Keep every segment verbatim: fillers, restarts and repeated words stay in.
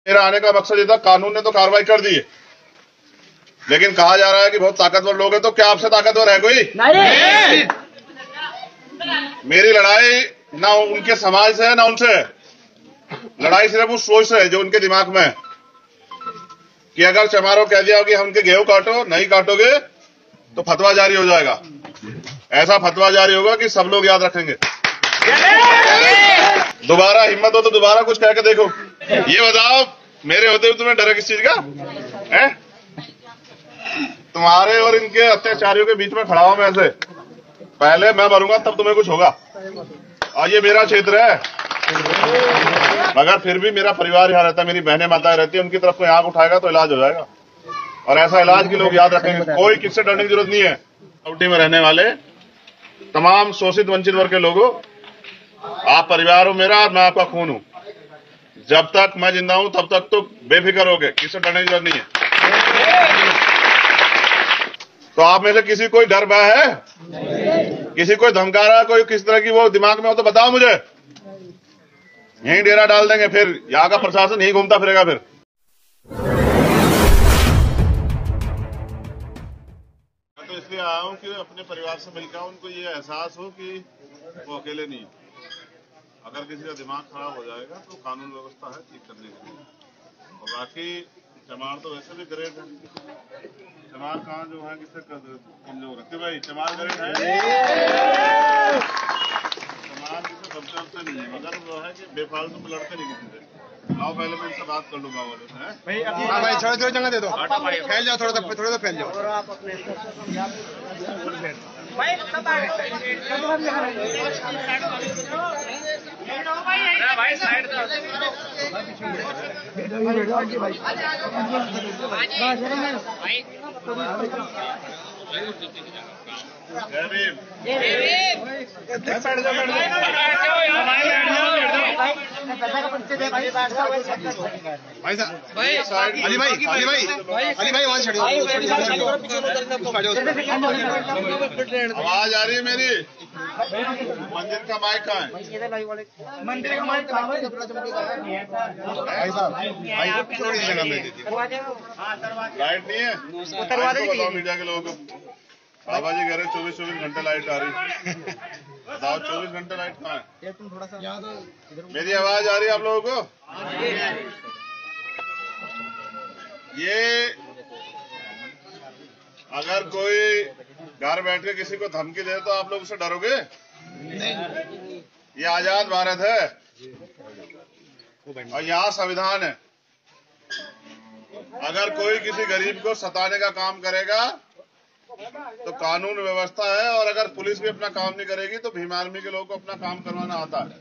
मेरा आने का मकसद ये था, कानून ने तो कार्रवाई कर दी है, लेकिन कहा जा रहा है कि बहुत ताकतवर लोग हैं। तो क्या आपसे ताकतवर है कोई? नहीं। मेरी लड़ाई ना उनके समाज से है ना उनसे, लड़ाई सिर्फ उस सोच से है जो उनके दिमाग में है कि अगर चमारों कह दिया कि हम उनके गेहूं काटो, नहीं काटोगे तो फतवा जारी हो जाएगा। ऐसा फतवा जारी होगा कि सब लोग याद रखेंगे। दोबारा हिम्मत हो तो दोबारा कुछ कह के देखो। ये बताओ, मेरे होते हुए तुम्हें डर है किस चीज का है? तुम्हारे और इनके अत्याचारियों के बीच में खड़ा हूं मैं ऐसे। पहले मैं मरूंगा तब तुम्हें कुछ होगा। और ये मेरा क्षेत्र है, मगर फिर भी मेरा परिवार यहाँ रहता है, मेरी बहनें माताएं रहती है, उनकी तरफ कोई आंख उठाएगा तो इलाज हो जाएगा। और ऐसा इलाज के लोग याद रखेंगे। कोई किससे डरने की जरूरत नहीं है। काउंटी में रहने वाले तमाम शोषित वंचित वर्ग के लोगों, आप परिवार हो मेरा और मैं आपका खून हूं। जब तक मैं जिंदा हूं तब तक तो बेफिक्र हो गए, किससे डरने की जरूरत नहीं है। तो आप में से किसी कोई डर भय है? किसी कोई धमका रहा है, कोई किस तरह की वो दिमाग में हो तो बताओ मुझे। यहीं डेरा डाल देंगे, फिर यहाँ का प्रशासन यहीं घूमता फिरेगा। फिर मैं तो इसलिए आया हूँ कि अपने परिवार से मिलकर उनको ये एहसास हो कि वो अकेले नहीं है। अगर किसी का दिमाग खराब हो जाएगा तो कानून व्यवस्था है ठीक करने के लिए। और बाकी चमार तो वैसे भी ग्रेट है। चमार कहाँ जो है किससे कमजोर है? भाई चमार ग्रेट है, चमार किसी दबते उबते नहीं है, मगर वो है कि बेफालतू में लड़ते नहीं किसी से। आओ पहले मैं इनसे बात कर लूंगा वाले से। भाई हाँ भाई थोड़ा थोड़ा जगह दे दो, फैल जाओ, थोड़ा सा थोड़ा सा फैल जाओ। और आप अपने भाई भाई साइड भाई साहब, अली भाई अली भाई अली भाई वहां छड़ो। आवाज आ रही है मेरी? मंदिर का माइक कहाँ है? मंदिर का माइक कहाँ है? भाई साहब भाई थोड़ी सी जगह में दे दीजिए। लाइट नहीं है? बताओ मीडिया के लोगों को। बाबा जी कह रहे चौबीस चौबीस घंटे लाइट आ रही। बताओ चौबीस घंटे लाइट कहाँ है? थोड़ा सा मेरी आवाज आ रही है आप लोगों को? ये अगर कोई घर बैठ के किसी को धमकी दे तो आप लोग उससे डरोगे? नहीं। ये आजाद भारत है और यहाँ संविधान है। अगर कोई किसी गरीब को सताने का काम करेगा तो कानून व्यवस्था है, और अगर पुलिस भी अपना काम नहीं करेगी तो भीम आर्मी के लोगों को अपना काम करवाना आता है।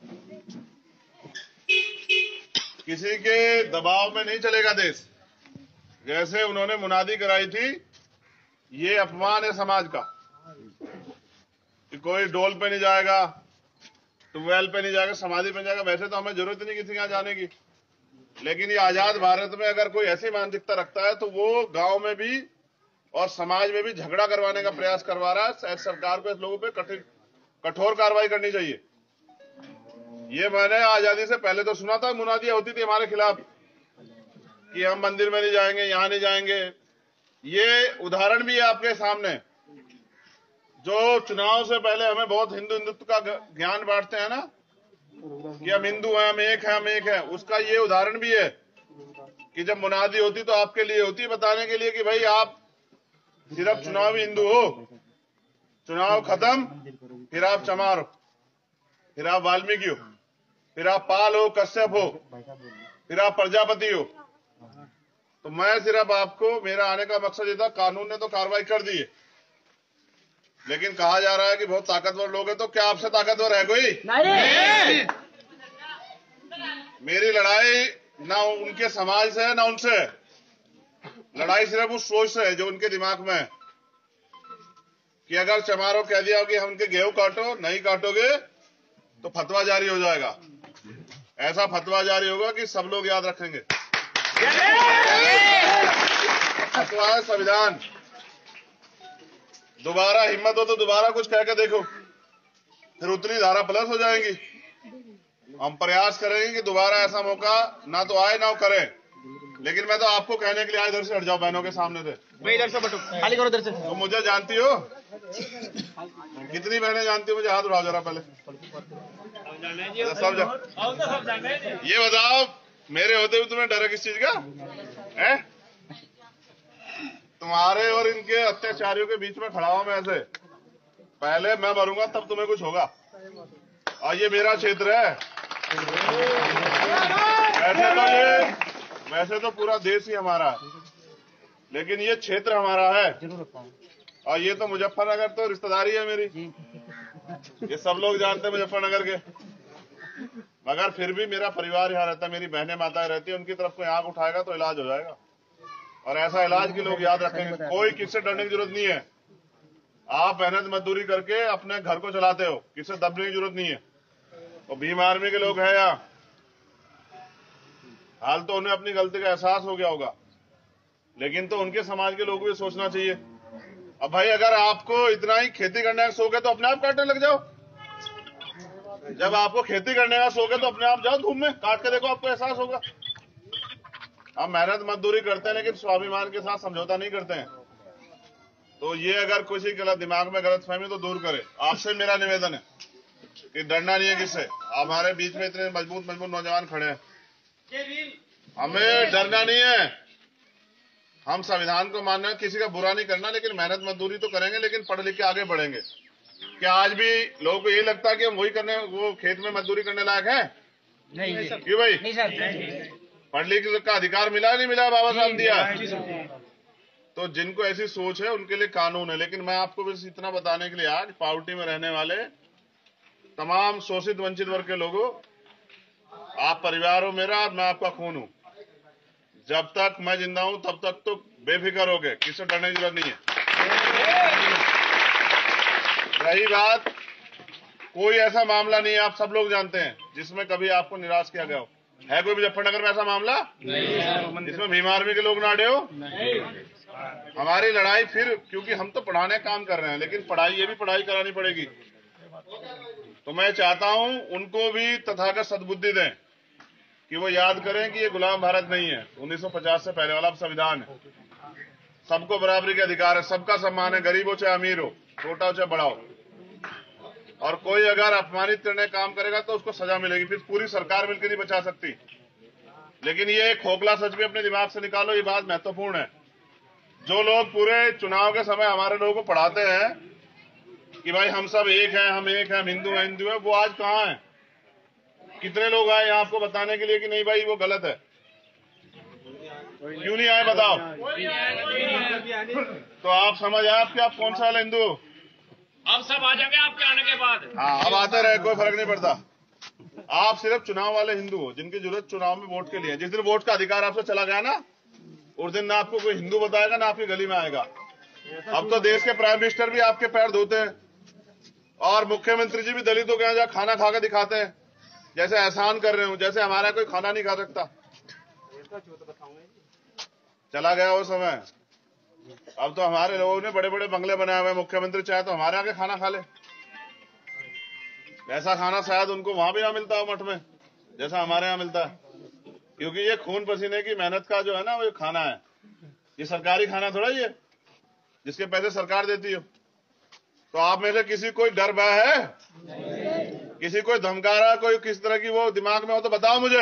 किसी के दबाव में नहीं चलेगा देश। जैसे उन्होंने मुनादी कराई थी, ये अपमान है समाज का कि कोई डोल पे नहीं जाएगा, ट्यूबवेल पे नहीं जाएगा, समाधि पे जाएगा। वैसे तो हमें जरूरत नहीं किसी के यहाँ जाने की, लेकिन ये आजाद भारत में अगर कोई ऐसी मानसिकता रखता है तो वो गांव में भी और समाज में भी झगड़ा करवाने का प्रयास करवा रहा है। शायद सरकार को इस लोगों पे कठोर कठोर कार्रवाई करनी चाहिए। ये मैंने आजादी से पहले तो सुना था, मुनादियां होती थी हमारे खिलाफ कि हम मंदिर में नहीं जाएंगे, यहां नहीं जाएंगे। ये उदाहरण भी है आपके सामने। जो चुनाव से पहले हमें बहुत हिंदू हिंदुत्व का ज्ञान बांटते हैं ना कि हम हिंदू हैं, हम एक हैं, हम एक हैं, उसका ये उदाहरण भी है कि जब मुनादी होती तो आपके लिए होती है बताने के लिए कि भाई आप सिर्फ चुनावी हिंदू हो, चुनाव खत्म फिर आप चमार हो, फिर आप वाल्मीकि हो, फिर आप पाल हो, कश्यप हो, फिर आप प्रजापति हो। तो मैं सिर्फ आपको, मेरा आने का मकसद ये था, कानून ने तो कार्रवाई कर दी है, लेकिन कहा जा रहा है कि बहुत ताकतवर लोग हैं। तो क्या आपसे ताकतवर है कोई? नहीं। मेरी लड़ाई ना उनके समाज से है ना उनसे, लड़ाई सिर्फ उस सोच से है जो उनके दिमाग में है कि अगर चमारों कह दिया कि हम उनके गेहूं काटो, नहीं काटोगे तो फतवा जारी हो जाएगा। ऐसा फतवा जारी होगा कि सब लोग याद रखेंगे। फतवा है संविधान। दोबारा हिम्मत हो तो दोबारा कुछ कह के देखो, फिर उतनी धारा प्लस हो जाएंगी। हम प्रयास करेंगे कि दोबारा ऐसा मौका ना तो आए ना करें, लेकिन मैं तो आपको कहने के लिए आया, इधर से हट जाओ बहनों के सामने से। मैं इधर से बटू खाली करो इधर से। तुम मुझे जानती हो? कितनी बहनें जानती हो मुझे? हाथ उठाओ जरा पहले। सब जान। ये बताओ मेरे होते हुए तुम्हें डर है किस चीज का है? तुम्हारे और इनके अत्याचारियों के बीच में खड़ा हूं मैं ऐसे। पहले मैं मरूंगा तब तुम्हें कुछ होगा, और ये मेरा क्षेत्र है। वैसे तो ये वैसे तो पूरा देश ही हमारा है, लेकिन ये क्षेत्र हमारा है। और ये तो मुजफ्फरनगर तो रिश्तेदारी है मेरी, ये सब लोग जानते हैं मुजफ्फरनगर के। मगर फिर भी मेरा परिवार यहाँ रहता है, मेरी बहनें माताएं रहती है, उनकी तरफ कोई आंख उठाएगा तो इलाज हो जाएगा। और ऐसा इलाज के लोग याद रखेंगे, कोई किससे डरने की जरूरत नहीं है। आप मेहनत मजदूरी करके अपने घर को चलाते हो, किससे दबने की जरूरत नहीं है। और भीम आर्मी के लोग हैं यहाँ, हाल तो उन्हें अपनी गलती का एहसास हो गया होगा, लेकिन तो उनके समाज के लोग भी सोचना चाहिए। अब भाई अगर आपको इतना ही खेती करने का शौक है तो अपने आप काटने लग जाओ। जब आपको खेती करने का शौक है तो अपने आप जाओ धूप में काट के देखो, आपको एहसास होगा। हम मेहनत मजदूरी करते हैं लेकिन स्वाभिमान के साथ समझौता नहीं करते हैं। तो ये अगर किसी गलत दिमाग में गलत फहमी तो दूर करे। आपसे मेरा निवेदन है कि डरना नहीं है किससे। हमारे बीच में इतने मजबूत मजबूत नौजवान खड़े हैं, हमें डरना नहीं है। हम संविधान को मानना, किसी का बुरा नहीं करना, लेकिन मेहनत मजदूरी तो करेंगे, लेकिन पढ़ लिख के आगे बढ़ेंगे। क्या आज भी लोगों को यही लगता है कि हम वही करने, वो खेत में मजदूरी करने लायक है? नहीं क्यों भाई? नहीं सर, पढ़ लिख का अधिकार मिला नहीं मिला? बाबा साहब दिया। तो जिनको ऐसी सोच है उनके लिए कानून है। लेकिन मैं आपको बस इतना बताने के लिए आज पावटी में रहने वाले तमाम शोषित वंचित वर्ग के लोगों, आप परिवार हो मेरा, मैं आपका खून हूं। जब तक मैं जिंदा हूं तब तक तो बेफिक्र हो गए, किससे डरने की जरूरत नहीं है। रही बात, कोई ऐसा मामला नहीं है, आप सब लोग जानते हैं, जिसमें कभी आपको निराश किया गया हो। है कोई मुजफ्फरनगर में ऐसा मामला नहीं जिसमें भीम आर्मी के लोग ना अड़े हो? हमारी लड़ाई फिर, क्योंकि हम तो पढ़ाने काम कर रहे हैं, लेकिन पढ़ाई, ये भी पढ़ाई करानी पड़ेगी। तो मैं चाहता हूं उनको भी तथागत सद्बुद्धि दें कि वो याद करें कि ये गुलाम भारत नहीं है, उन्नीस सौ पचास से पहले वाला संविधान है। सबको बराबरी के अधिकार है, सबका सम्मान है, गरीब हो चाहे अमीर हो, छोटा हो चाहे बड़ा हो। और कोई अगर अपमानित करने का काम करेगा तो उसको सजा मिलेगी। फिर पूरी सरकार मिलकर नहीं बचा सकती। लेकिन ये खोखला सच भी अपने दिमाग से निकालो, ये बात महत्वपूर्ण है। जो लोग पूरे चुनाव के समय हमारे लोगों को पढ़ाते हैं कि भाई हम सब एक हैं, हम एक हैं, हम हिंदू हैं, हिंदू हैं, वो आज कहां हैं? कितने लोग आए यहाँ आपको बताने के लिए कि नहीं भाई वो गलत है? क्यों नहीं आए बताओ? तो आप समझ आए आपके, आप कौन सा वाला हिंदू? अब सब आ जाएंगे आपके आने के बाद। हाँ, अब आते रहे, कोई फर्क नहीं पड़ता। आप सिर्फ चुनाव वाले हिंदू हो, जिनकी जरूरत चुनाव में वोट के लिए। जिस दिन वोट का अधिकार आपसे चला गया ना, उस दिन ना आपको कोई हिंदू बताएगा ना आपकी गली में आएगा। अब तो देश के प्राइम मिनिस्टर भी आपके पैर धोते हैं, और मुख्यमंत्री जी भी दलितों के यहाँ जा खाना खाकर दिखाते हैं, जैसे एहसान कर रहे हो, जैसे हमारा कोई खाना नहीं खा सकता। चला गया वो समय। अब तो हमारे लोगों ने बड़े बड़े बंगले बनाए हुए, मुख्यमंत्री चाहे तो हमारे आगे खाना खा ले। ऐसा खाना शायद उनको वहां भी ना मिलता हो मठ में, जैसा हमारे यहाँ मिलता है। क्योंकि ये खून पसीने की मेहनत का जो है ना, वो खाना है। ये सरकारी खाना थोड़ा ये, जिसके पैसे सरकार देती हो। तो आप में से किसी कोई डर भय है? किसी कोई धमका रहा, कोई किस तरह की वो दिमाग में हो तो बताओ मुझे।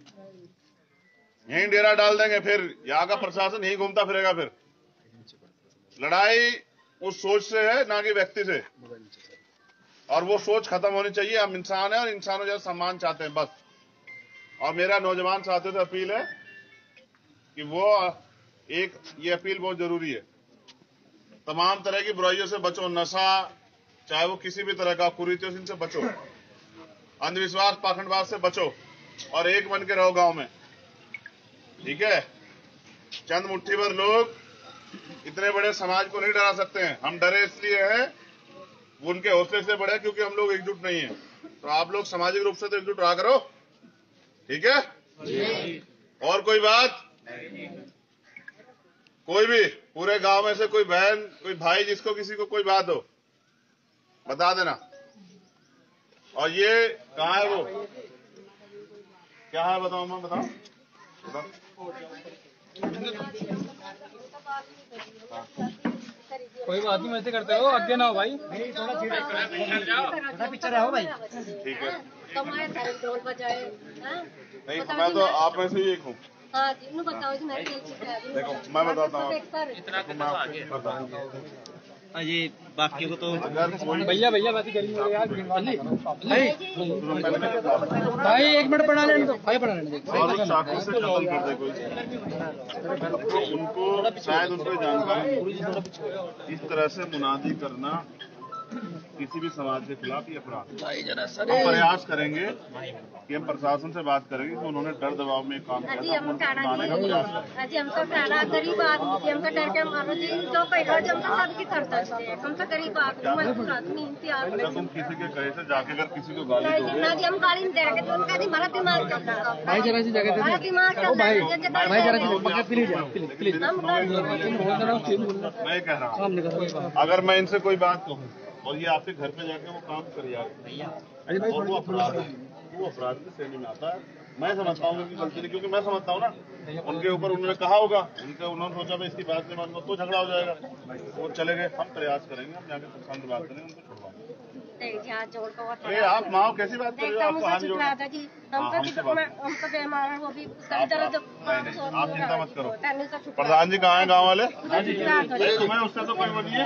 यहीं डेरा डाल देंगे, फिर यहाँ का प्रशासन यहीं घूमता फिरेगा। फिर लड़ाई उस सोच से है, ना कि व्यक्ति से। और वो सोच खत्म होनी चाहिए। हम इंसान हैं और इंसानों जैसा सम्मान चाहते हैं, बस। और मेरा नौजवान साथियों से अपील है कि वो एक, ये अपील बहुत जरूरी है, तमाम तरह की बुराइयों से बचो। नशा चाहे वो किसी भी तरह का, कुरीतियों से बचो, अंधविश्वास पाखंडवाद से बचो, और एक बन के रहो गांव में, ठीक है? चंद मुट्ठी भर लोग इतने बड़े समाज को नहीं डरा सकते हैं। हम डरे इसलिए हैं, उनके हौसले से बड़े, क्योंकि हम लोग एकजुट नहीं है। तो आप लोग सामाजिक रूप से तो एकजुट रहा करो, ठीक है? और कोई बात? कोई भी पूरे गांव में से कोई बहन, कोई भाई, जिसको किसी को कोई बात हो, बता देना। और ये कहाँ है वो? क्या है बताओ मैं बताओ बताओ। कोई बात नहीं, वैसे करते हो, आगे ना हो भाई। थोड़ा पिक्चर है भाई। ठीक है कमाए सारे ढोल बजाए। हाँ? नहीं बताओ मैं जी, तो आप में से ही एक हूँ। हाँ जी, इन्हों बताओ जी, मैं खेल चुका हूँ। देखो मैं बताता हूँ इतना कितना आगे अजी बाकी को तो अगर कोई भैया भैया बात करेंगे यार। भाई भाई एक मिनट पढ़ा लेने दो, भाई पढ़ा लेने दो। और उस चाकू से खत्म कर दे कोई तो उनको शायद उनको जानकारी इस तरह से मुनादी करना किसी भी समाज के खिलाफ ये अपराध है। हम प्रयास करेंगे कि हम प्रशासन से बात करेंगे कि उन्होंने डर दबाव में काम किया जी था, हम उनको काना छुड़ाने का प्रयास करें। जी हम तो काना गरीब आदमी जी, हम तो डर के मारो जी, जो पैसा जी हम तो सबकी कर सकते हैं। हम तो गरीब आदमी, मजदूर आदमी, इम्तियाज अच्छा तुम किसी के कहे से जाके अगर किसी को गाली नहीं दोगे ना जी, हम गाली नहीं दे रहे तो उनका जी हमारा दिमाग चलता है। भाई जरा सी जगह हमारा दिमाग चलता है। भाई जरा सी पकड़ प्लीज प्लीज प्लीज। मैं कह रहा हूँ अगर मैं इनसे कोई बात कहूँ और ये आपके घर पे जाके वो काम कर जाए और वो अपराध है, वो अपराध की श्रेणी में आता है। मैं समझता हूँ उनकी गलती नहीं, क्योंकि मैं समझता हूँ ना उनके ऊपर उन्होंने कहा होगा, उनके उन्होंने सोचा भाई इसकी बात नहीं मानूंगा तो झगड़ा हो जाएगा, वो चले गए। हम प्रयास करेंगे, हम जाके प्रशासन से बात करेंगे, उनको छुड़वाएंगे। नहीं जी, हाथ जोड़ कर अरे आप माओ कैसी बात कर रहे हो, आपको हाथ जोड़ जी हमको जी हमको बेमार है, वो भी उसका दर्द। आप चिंता मत करो। प्रधान जी कहाँ है गाँव वाले? तुम्हें उसका तो कोई वो नहीं है।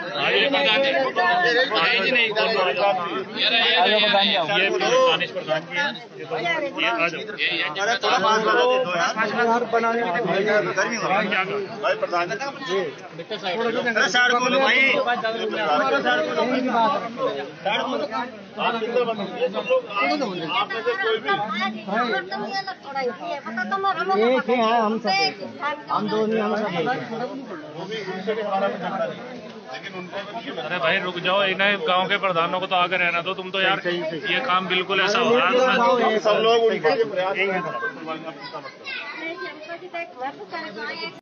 भाई प्रधान जी आप चिंता मत करो, ये सब लोग आप में से कोई भी हम हम दो नहीं हम सब वो भी उनसे भी हमारा कुछ झगड़ा नहीं, लेकिन उनको भी नहीं अरे भाई रुक जाओ, इन्हें गांव के प्रधानों को तो आगे रहना दो। तुम तो यार ये काम बिल्कुल ऐसा हो रहा है। सब लोग उनके लिए प्रयास करेंगे। आप चिंता मत करो। हमको जी देख मैं तो कर